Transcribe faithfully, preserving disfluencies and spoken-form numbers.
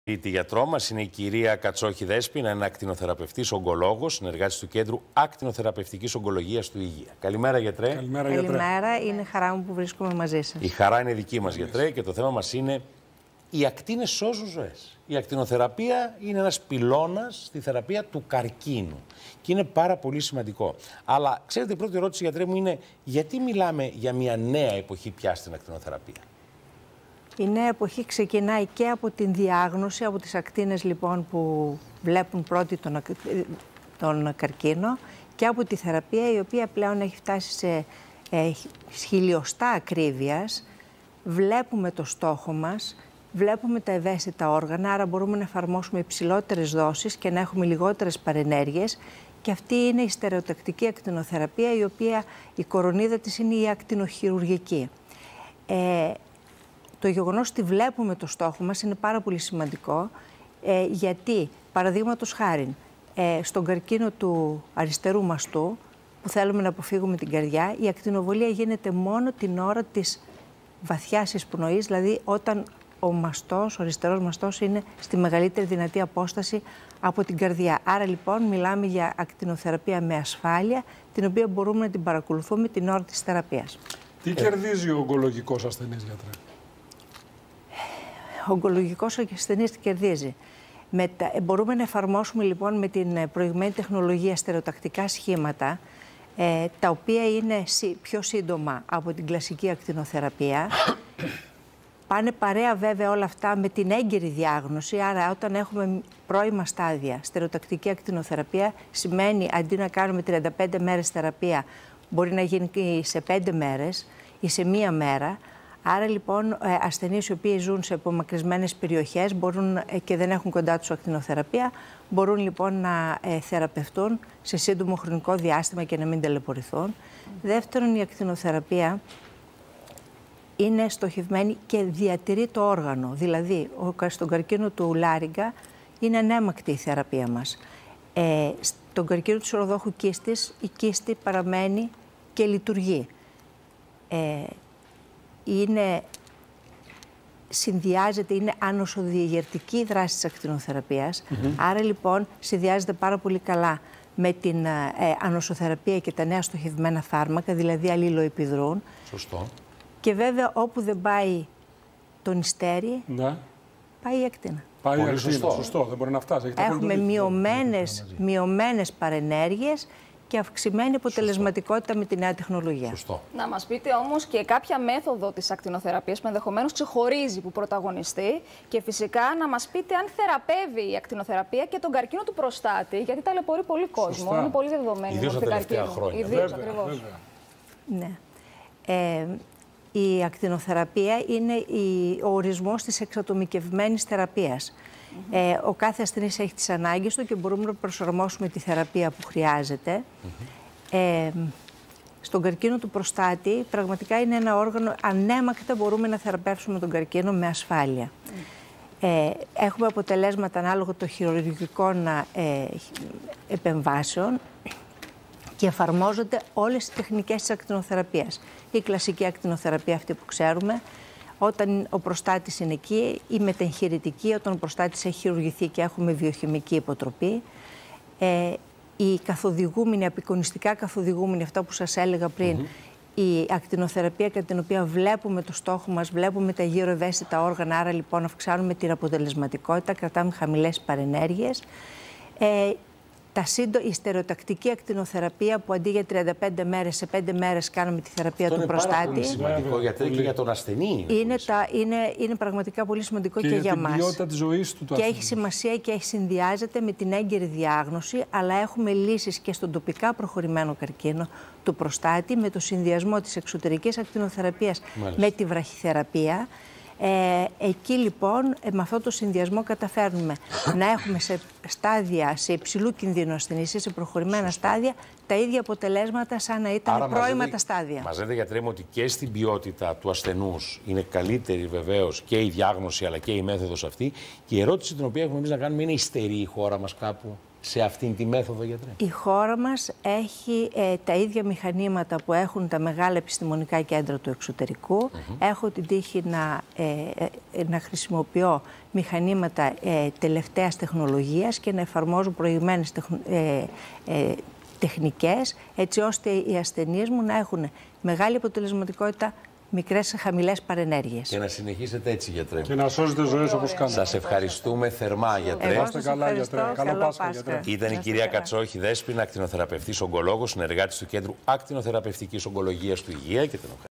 Η γιατρό μας είναι η κυρία Κατσόχη Δέσποινα, ένα ακτινοθεραπευτής ογκολόγος, συνεργάτης του Κέντρου Ακτινοθεραπευτικής Ογκολογίας του Υγεία. Καλημέρα, γιατρέ. Καλημέρα, γιατρέ. Καλημέρα, είναι χαρά μου που βρίσκομαι μαζί σας. Η χαρά είναι δική μας, γιατρέ, και το θέμα μας είναι οι ακτίνες σώζουν ζωές. Η ακτινοθεραπεία είναι ένας πυλώνας στη θεραπεία του καρκίνου και είναι πάρα πολύ σημαντικό. Αλλά ξέρετε, η πρώτη ερώτηση, γιατρέ μου, είναι γιατί μιλάμε για μια νέα εποχή πια στην ακτινοθεραπεία? Η νέα εποχή ξεκινάει και από την διάγνωση, από τις ακτίνες λοιπόν που βλέπουν πρώτοι τον, τον καρκίνο, και από τη θεραπεία, η οποία πλέον έχει φτάσει σε ε, χιλιοστά ακρίβειας. Βλέπουμε το στόχο μας, βλέπουμε τα ευαίσθητα όργανα, άρα μπορούμε να εφαρμόσουμε υψηλότερες δόσεις και να έχουμε λιγότερες παρενέργειες. Και αυτή είναι η στερεοτακτική ακτινοθεραπεία, η οποία η κορονίδα της είναι η ακτινοχειρουργική. Ε, Το γεγονός ότι βλέπουμε το στόχο μας είναι πάρα πολύ σημαντικό, ε, γιατί, παραδείγματος χάριν, ε, στον καρκίνο του αριστερού μαστού, που θέλουμε να αποφύγουμε την καρδιά, η ακτινοβολία γίνεται μόνο την ώρα της βαθιάς εισπνοής, δηλαδή όταν ο μαστός, ο αριστερός μαστός είναι στη μεγαλύτερη δυνατή απόσταση από την καρδιά. Άρα λοιπόν μιλάμε για ακτινοθεραπεία με ασφάλεια, την οποία μπορούμε να την παρακολουθούμε την ώρα της θεραπείας. Τι ε... κερδίζει ο ογκολογικός ασθενής, γιατρέ? Ο ογκολογικός ασθενής κερδίζει. Μετα... Μπορούμε να εφαρμόσουμε λοιπόν με την προηγμένη τεχνολογία στερεοτακτικά σχήματα, ε, τα οποία είναι πιο σύντομα από την κλασική ακτινοθεραπεία. Πάνε παρέα βέβαια όλα αυτά με την έγκαιρη διάγνωση, άρα όταν έχουμε πρώιμα στάδια στερεοτακτική ακτινοθεραπεία, σημαίνει αντί να κάνουμε τριάντα πέντε μέρες θεραπεία, μπορεί να γίνει σε πέντε μέρες ή σε μία μέρα. Άρα λοιπόν ασθενείς οι οποίοι ζουν σε απομακρυσμένες περιοχές μπορούν, και δεν έχουν κοντά τους ακτινοθεραπεία, μπορούν λοιπόν να ε, θεραπευτούν σε σύντομο χρονικό διάστημα και να μην ταλαιπωρηθούν. Δεύτερον, η ακτινοθεραπεία είναι στοχευμένη και διατηρεί το όργανο. Δηλαδή, στον καρκίνο του λάριγκα είναι ανέμακτη η θεραπεία μας. Ε, στον καρκίνο του σωροδόχου κίστης, η κίστη παραμένει και λειτουργεί. Ε, είναι, συνδυάζεται, είναι άνοσοδιαγερτική η δράση της ακτινοθεραπείας. Mm-hmm. Άρα λοιπόν συνδυάζεται πάρα πολύ καλά με την ε, ανοσοθεραπεία και τα νέα στοχευμένα φάρμακα, δηλαδή αλληλοεπιδρούν. Σωστό. Και βέβαια όπου δεν πάει το νηστέρι, ναι, πάει η ακτίνα. Πάει η ακτίνα, σωστό. σωστό, δεν μπορεί να φτάσει. Έχετε Έχουμε μειωμένες, μειωμένες παρενέργειες και αυξημένη αποτελεσματικότητα με τη νέα τεχνολογία. Σωστό. Να μας πείτε όμως και κάποια μέθοδο της ακτινοθεραπείας που ενδεχομένως ξεχωρίζει, που πρωταγωνιστεί, και φυσικά να μας πείτε αν θεραπεύει η ακτινοθεραπεία και τον καρκίνο του προστάτη, γιατί ταλαιπωρεί πολύ κόσμο. Σωστά. Είναι πολύ δεδομένη. Ιδίως τα τελευταία χρόνια. Ιδίως, ακριβώς. Ναι. Ε, η ακτινοθεραπεία είναι η, ο ορισμός της εξατομικευμένης θεραπείας. Mm-hmm. ε, ο κάθε ασθενής έχει τις ανάγκες του και μπορούμε να προσαρμόσουμε τη θεραπεία που χρειάζεται. Mm-hmm. ε, στον καρκίνο του προστάτη πραγματικά είναι ένα όργανο, ανέμακτα μπορούμε να θεραπεύσουμε τον καρκίνο με ασφάλεια. Mm. Ε, έχουμε αποτελέσματα ανάλογα των χειρουργικών ε, επεμβάσεων και εφαρμόζονται όλες οι τεχνικές της ακτινοθεραπείας. Η κλασική ακτινοθεραπεία αυτή που ξέρουμε, όταν ο προστάτης είναι εκεί, η μετεγχειρητική, όταν ο προστάτης έχει χειρουργηθεί και έχουμε βιοχημική υποτροπή, ε, η καθοδηγούμενη, απεικονιστικά καθοδηγούμενη, αυτά που σας έλεγα πριν, mm-hmm. η ακτινοθεραπεία κατά την οποία βλέπουμε το στόχο μας, βλέπουμε τα γύρω ευαίσθητα όργανα, άρα λοιπόν αυξάνουμε την αποτελεσματικότητα, κρατάμε χαμηλές παρενέργειες. Ε, Τα σύντο, η στερεοτακτική ακτινοθεραπεία που αντί για τριάντα πέντε μέρες, σε πέντε μέρες κάνουμε τη θεραπεία αυτό του είναι προστάτη. Πάρα πολύ σημαντικό, γιατί και για τον ασθενή. Είναι, είναι, τα, είναι, είναι πραγματικά πολύ σημαντικό και, και για, για μας. Και για την ποιότητα της ζωής του. Και έχει σημασία και έχει συνδυάζεται με την έγκαιρη διάγνωση, αλλά έχουμε λύσεις και στον τοπικά προχωρημένο καρκίνο του προστάτη με το συνδυασμό της εξωτερικής ακτινοθεραπείας με τη βραχυθεραπεία. Ε, εκεί λοιπόν με αυτό το συνδυασμό καταφέρνουμε να έχουμε σε στάδια, σε υψηλού κινδύνου ασθενείς ή σε προχωρημένα στάδια τα ίδια αποτελέσματα σαν να ήταν πρώιμα τα στάδια. Μας λέτε, γιατρέ μου, ότι και στην ποιότητα του ασθενούς είναι καλύτερη βεβαίως και η διάγνωση αλλά και η μέθοδος αυτή. Και η ερώτηση την οποία έχουμε εμείς να κάνουμε είναι, υστερεί η χώρα μας κάπου? σε αυτήν τη μέθοδο, γιατρέ? Η χώρα μας έχει ε, τα ίδια μηχανήματα που έχουν τα μεγάλα επιστημονικά κέντρα του εξωτερικού. Mm-hmm. Έχω την τύχη να, ε, ε, να χρησιμοποιώ μηχανήματα ε, τελευταίας τεχνολογίας και να εφαρμόζω προηγμένες τεχνο, ε, ε, τεχνικές, έτσι ώστε οι ασθενείς μου να έχουν μεγάλη αποτελεσματικότητα, μικρές χαμηλές παρενέργειες. Και να συνεχίσετε έτσι, γιατρέ. Και να σώζετε ζωές όπως κάνετε. Σας ευχαριστούμε θερμά, γιατρέ. Εγώ σας καλά, ευχαριστώ. γιατρέ. Καλό Πάσχα, Πάσχα. γιατρέ. Ήταν η κυρία Κατσόχη Δέσποινα, ακτινοθεραπευτής ογκολόγος, συνεργάτης του Κέντρου Ακτινοθεραπευτικής Ογκολογίας του Υγεία και την